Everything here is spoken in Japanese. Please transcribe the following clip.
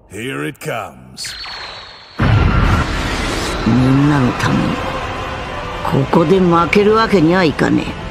Here it comes. みんなのためにここで負けるわけにはいかねえ。